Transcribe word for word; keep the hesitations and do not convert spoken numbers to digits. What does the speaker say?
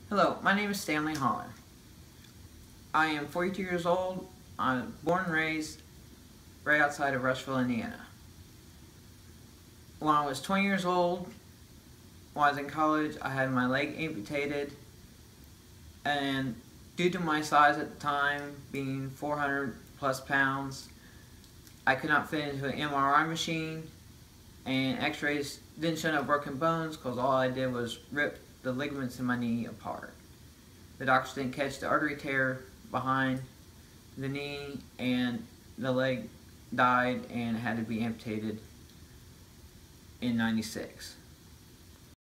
Hello, my name is Stanley Holler. I am forty-two years old. I'm born and raised right outside of Rushville, Indiana. When I was twenty years old, when I was in college, I had my leg amputated, and due to my size at the time, being four hundred plus pounds, I could not fit into an M R I machine, and x-rays didn't show no broken bones because all I did was rip the ligaments in my knee apart. The doctors didn't catch the artery tear behind the knee, and the leg died and had to be amputated in ninety-six.